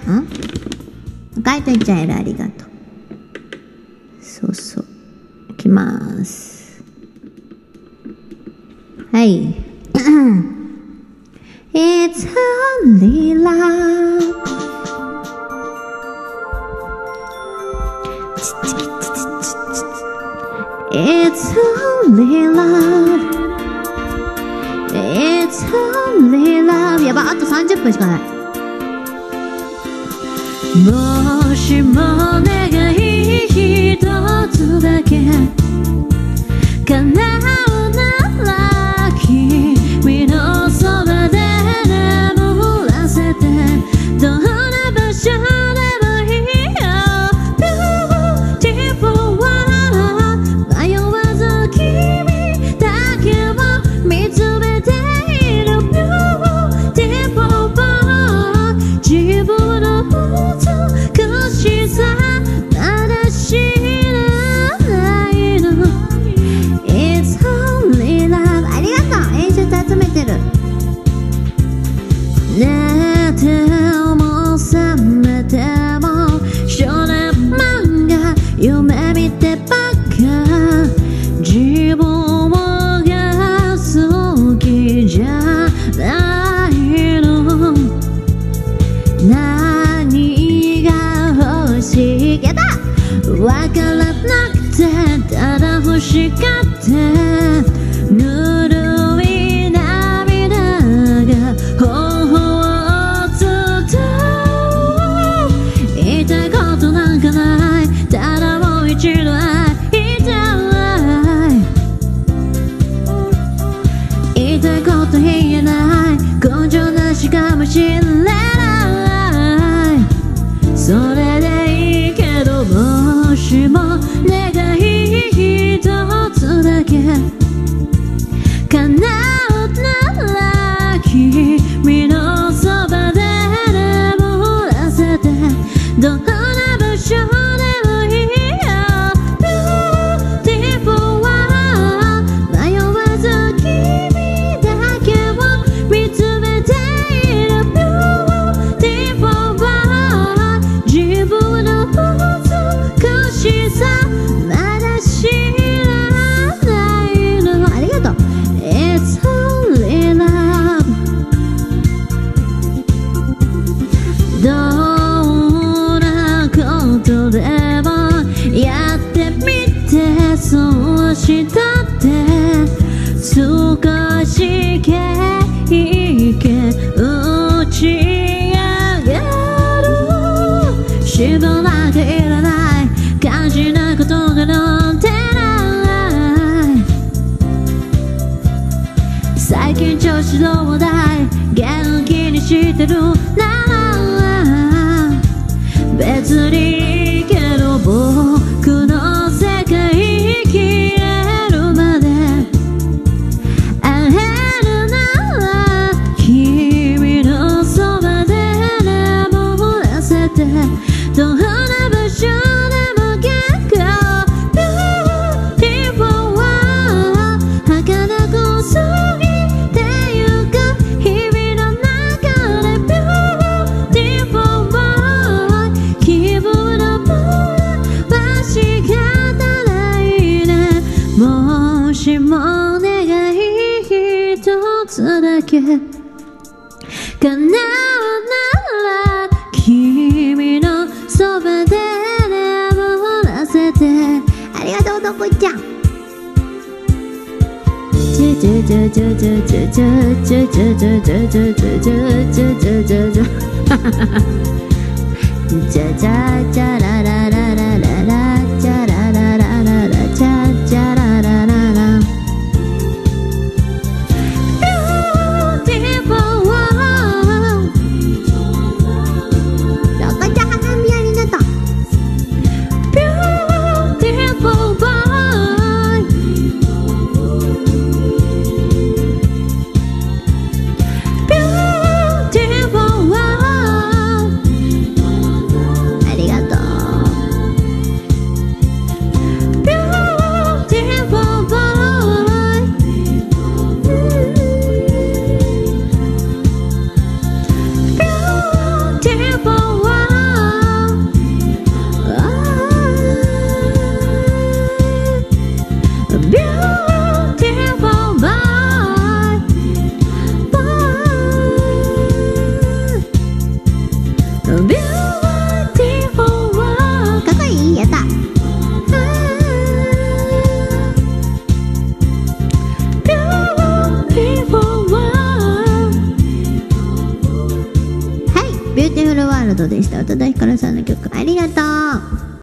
書いといちゃえる、ありがとう。そうそう。いきまーす。はい。It's only love. It's only love. It's only love. やば、あと30分しかない。もしも願い一つだけ叶うなら君のそばで眠らせてどんな場所でもいいよ Beautiful one 迷わず君だけを見つめている Beautiful one 自分の美しさまだ知らないの It's only love ありがとう演出集めてる寝ても覚めても少年漫画夢見てばっか自分が好きじゃないの何が欲しいけどわからなくてただ欲しかったぬるい涙が頬を伝う言いたいことなんかないただもう一度会いたい言いたいこと言えない根性なしかもしれないそれでいいけどもしも願い一つだけ叶うなら君のそばで眠らせてどんな場所でもいいよ Beautiful one 迷わず君だけを見つめている Beautiful one 自分の美しさまだ知らないのありがとう It's only love どんなことでもやってみてそうしたって少し経験打ち上げるしばらくいらない感じなことがなんてない最近調子どうだい元気にしてるなら別にいいけど僕の世界消えるまで会えるなら君のそばで眠らせてどんな場所でも結構 Beautiful one 儚く過ぎてゆく日々の中で Beautiful one 気分のぶら仕方ないねもしも願い一つだけ叶うなら君のそばで眠らせてありがとうどこいちゃんじゃじゃじゃららららららじゃらららららじゃじゃらららら Beautiful one どこじゃ花見ありがとう Beautiful one Beautiful one ありがとうートでした。宇多田ヒカルさんの曲ありがとう。